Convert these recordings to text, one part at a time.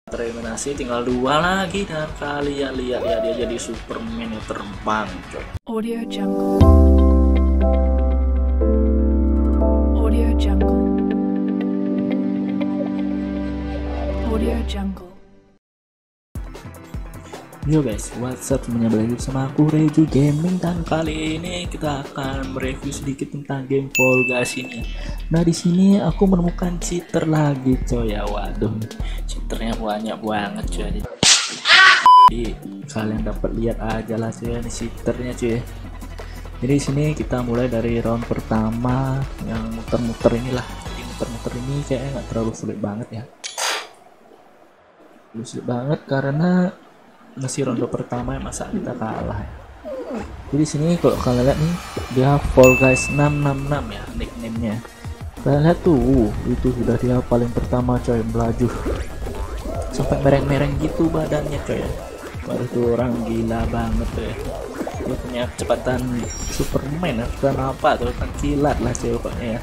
Tereliminasi tinggal 2 lagi dan kalian lihat ya dia jadi Superman yang terbang coy. Audio Jungle. Audio Jungle. Audio Jungle. Yo guys, what's up semuanya, balik lagi sama aku Reju Gaming, dan kali ini kita akan mereview sedikit tentang game Fall Guys ini. Nah di sini aku menemukan cheater lagi coy ya, waduh cheaternya banyak banget coy. Jadi kalian dapat lihat aja lah coy ini cheaternya coy. Jadi di sini kita mulai dari round pertama yang muter-muter inilah. Jadi muter-muter ini kayaknya nggak terlalu sulit banget ya. Sulit banget karena masih ronde pertama ya, masa kita kalah ya. Jadi sini kalau kalian lihat nih dia Fall Guys 666 ya nickname-nya. Kalian lihat tuh, itu sudah dia paling pertama coy, melaju sampai mereng-mereng gitu badannya coy. Baru tuh orang gila banget tuh ya. Dia punya kecepatan Superman ya, bukan apa tuh, kan kilat lah coy pokoknya ya.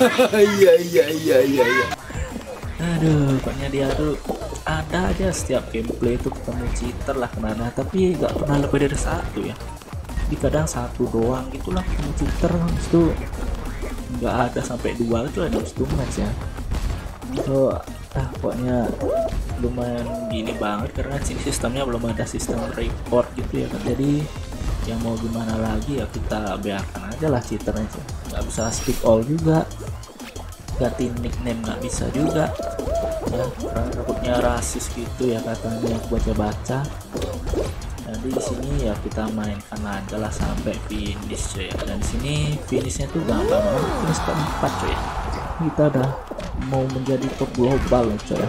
Iya. Aduh, pokoknya dia tuh ada aja setiap gameplay itu ketemu cheater lah kemana, tapi nggak pernah lebih dari satu ya. Jadi kadang satu doang gitulah ketemu cheater, itu nggak ada sampai 2 itu ada itu match ya. So pokoknya lumayan gini banget karena sini sistemnya belum ada sistem report gitu ya kan. Jadi yang mau gimana lagi ya, kita biarkan aja lah cheaternya. Nggak bisa speak all juga, ganti nickname nggak bisa juga ya, karena takutnya rasis gitu ya katanya, aku baca-baca. Jadi di sini ya kita mainkan aja lah sampai finish coy. Dan di sini finishnya tuh gampang banget, finish keempat coy. Kita udah mau menjadi top global coy.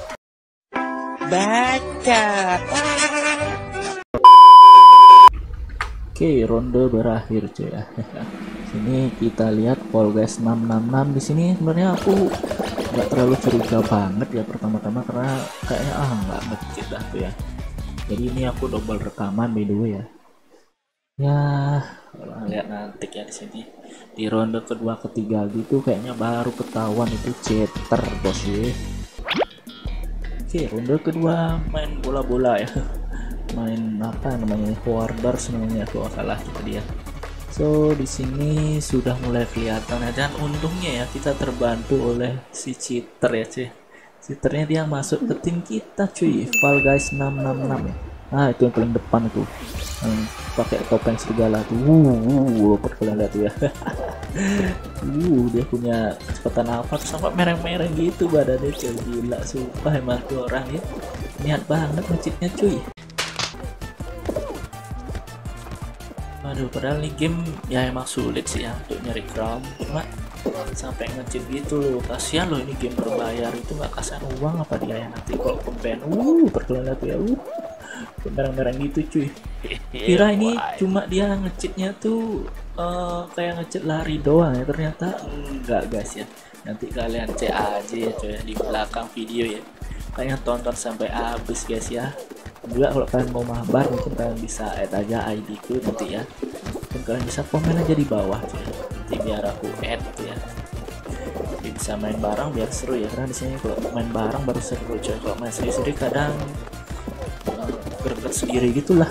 Baca. Oke, ronde berakhir coy ya. Sini kita lihat Fall Guys 666. Di sini sebenarnya aku nggak terlalu curiga banget ya pertama-tama karena kayaknya nggak ngecit dah tuh ya. Jadi ini aku double rekaman by the way ya. Ya kalau lihat nanti ya di sini di ronde kedua ketiga gitu kayaknya baru ketahuan itu cheater bos ya. Oke, ronde kedua main bola-bola ya. Main apa namanya, Warders namanya kalau salah kita dia. So di sini sudah mulai kelihatan ya, dan untungnya ya kita terbantu oleh si cheater ya cuy. Cheaternya dia masuk ke tim kita cuy, Fall Guys 666 ya. Nah itu yang paling depan tuh, pakai topeng serigala tuh. Lompat kalian lihat tuh ya. Dia punya kecepatan apa tuh sampai mereng-mereng gitu badannya cuy, gila sumpah emang tuh orang ya. Niat banget nge-cheatnya cuy. Aduh, padahal nih game ya emang sulit sih ya untuk nyari crown, cuma sampai nge-cheat gitu loh, kasihan loh. Ini game berbayar itu nggak kasihan uang apa dia ya nanti kalau pemben berkelanjutan tuh ya, merang-merang gitu cuy. Kira ini cuma dia nge-cheatnya tuh kayak nge-cheat lari doang ya, ternyata enggak guys ya. Nanti kalian cek aja ya coy di belakang video ya, kalian tonton sampai habis guys ya. Juga kalau kalian mau mabar mungkin kalian bisa add aja ID ku nanti ya, dan kalian bisa komen aja di bawah cuy, nanti biar aku add gitu ya. Jadi bisa main bareng biar seru ya, karena di sini kalau main bareng baru seru coy. Kalau main sendiri kadang greget sendiri gitulah.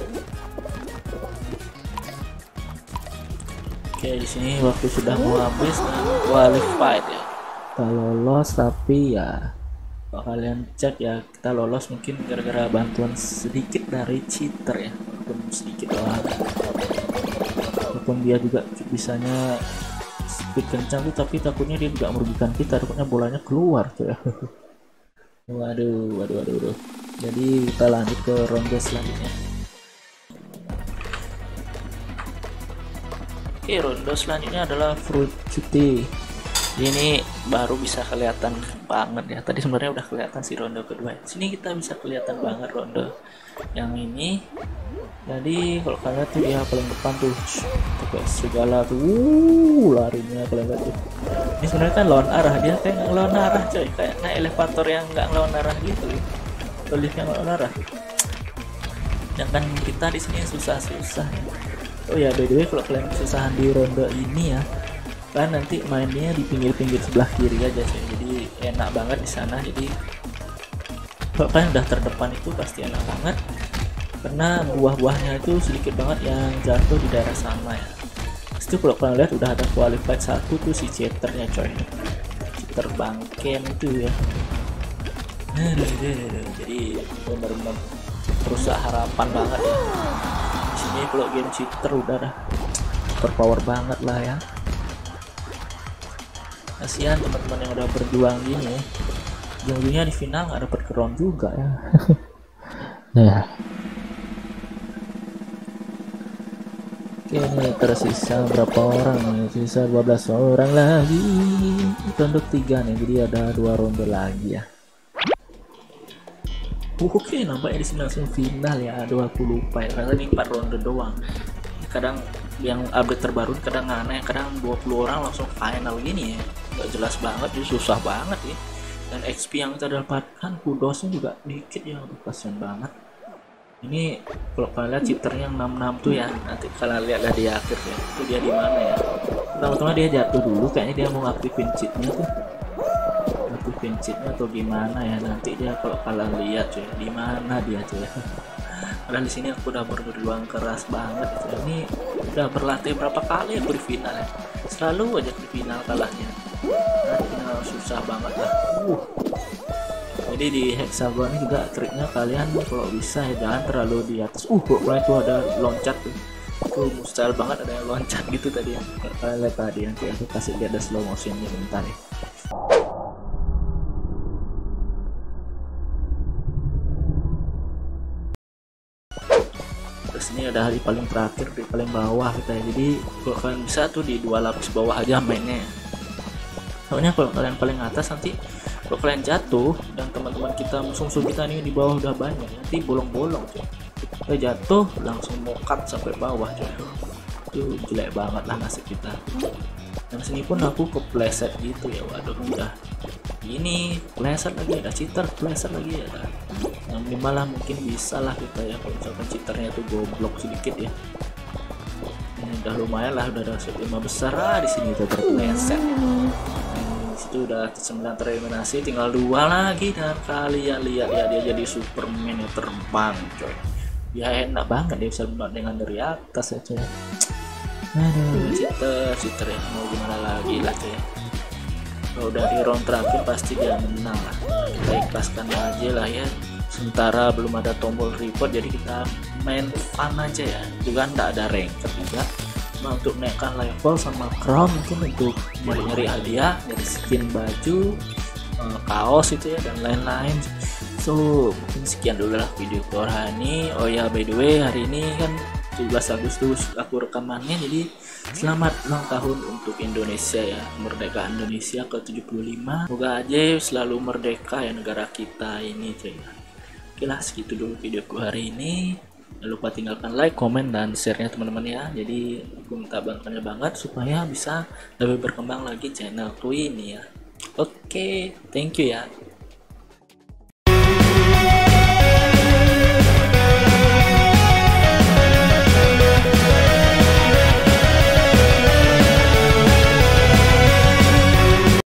Oke, di sini waktu sudah mau habis dan qualified ya, kita lolos. Tapi ya kalau kalian cek ya, kita lolos mungkin gara-gara bantuan sedikit dari cheater ya, walaupun sedikit doang. Walaupun dia juga bisanya speed kencang tuh, tapi takutnya dia juga merugikan kita, takutnya bolanya keluar tuh ya. Waduh. Jadi kita lanjut ke ronde selanjutnya. Oke, ronde selanjutnya adalah fruit cuti. Ini baru bisa kelihatan banget ya, tadi sebenarnya udah kelihatan sih ronde kedua. Sini kita bisa kelihatan banget ronde yang ini. Jadi kalau kalian tuh ya paling depan tuh pakai segala tuh, larinya kalian lihat tuh. Ini sebenarnya kan lawan arah, dia kayak nggak lawan arah coy, kayak naik elevator yang nggak lawan arah gitu, lift yang lawan arah. Sedangkan kita di sini susah-susah ya. Oh ya by the way, kalau kalian kesusahan di ronde ini ya, kan nanti mainnya di pinggir-pinggir sebelah kiri aja sih, jadi enak banget di sana. Jadi Kalau kalian udah terdepan itu pasti enak banget, karena buah-buahnya itu sedikit banget yang jatuh di daerah sama ya. Itu kalau kalian lihat udah ada qualified satu tuh si cheaternya coy, cheater bangken itu ya. Jadi benar-benar merusak harapan banget ya. Di sini kalau game cheater udah dah berpower banget lah ya. Kasihan teman-teman yang udah berjuang gini, ujung-ujungnya di final nggak dapat crown juga ya. Nah, oke, ini tersisa berapa orang nih? Sisa 12 orang lagi. Ronde 3 nih, jadi ada 2 ronde lagi ya. Oke, nampaknya di sini langsung final ya. Aduh, aku lupa ya, karena ini 4 ronde doang. Kadang yang update terbaru kadang aneh, kadang 20 orang langsung final gini ya. Gak jelas banget, jadi susah banget ya. Dan XP yang kita dapatkan kudosnya juga dikit ya. Aduh, kasihan banget. Ini kalau kalian lihat cheaternya yang 66 tuh ya, nanti kalian lihat di akhir ya, itu dia di mana ya. Pertama-tama dia jatuh dulu, kayaknya dia mau ngaktifin cheatnya tuh, ngaktifin cheatnya atau gimana ya. Nanti dia kalau kalian lihat cuy, di mana dia cuy. Karena di sini aku udah berjuang keras banget ya. Ini udah berlatih berapa kali ya berfinal ya, selalu aja di final kalahnya. Nah, final susah banget lah. Jadi di hexagon ini juga triknya kalian kalau bisa ya jangan terlalu di atas. Kalau itu ada loncat tuh mustahil banget ada yang loncat gitu tadi ya. Kalian lihat tadi, nanti aku kasih lihat ada slow motionnya bentar ya. Terus ini ada hari paling terakhir di paling bawah kita ya. Jadi kalau kalian bisa tuh di 2 lapis bawah aja mainnya ya. Soalnya kalau kalian paling atas nanti kalau kalian jatuh dan teman-teman kita musuh-musuh kita ini di bawah udah banyak, nanti bolong-bolong cuy. Kita jatuh langsung mokat sampai bawah cuy. Itu jelek banget lah nasib kita. Dan sini pun aku kepleset gitu ya. Waduh, udah ini pleset lagi, ada cheater, pleset lagi ya. Yang minimal lah mungkin bisa lah kita ya, kalau misalkan cheaternya itu goblok sedikit ya. Ini udah lumayan lah, udah ada 5 besar di sini kita terpleset. Itu udah 9 tereliminasi, tinggal 2 lagi dan kalian lihat ya, dia jadi Superman yang terbang coy. Ya enak banget dia bisa menang dengan dari atas ya coy. Aduh, cheater ya, mau gimana lagi lah coy. Kalau udah di round terakhir pasti dia menang lah. Kita ikhlaskan aja lah ya. Sementara belum ada tombol report, jadi kita main fun aja ya. Juga nggak ada rank juga. Nah, untuk naikkan level sama crown, mungkin untuk nyari hadiah dari skin baju, kaos itu ya, dan lain-lain. So mungkin sekian dulu lah video hari ini. Oh ya, by the way, hari ini kan 17 Agustus aku rekamannya, jadi selamat ulang tahun untuk Indonesia ya, kemerdekaan Indonesia ke-75. Semoga aja selalu merdeka ya negara kita ini cuy. Oke lah, segitu dulu videoku hari ini. Jangan lupa tinggalkan like, komen, dan share-nya teman-teman ya. Jadi aku minta bantuannya banget supaya bisa lebih berkembang lagi channelku ini ya. Oke, thank you ya.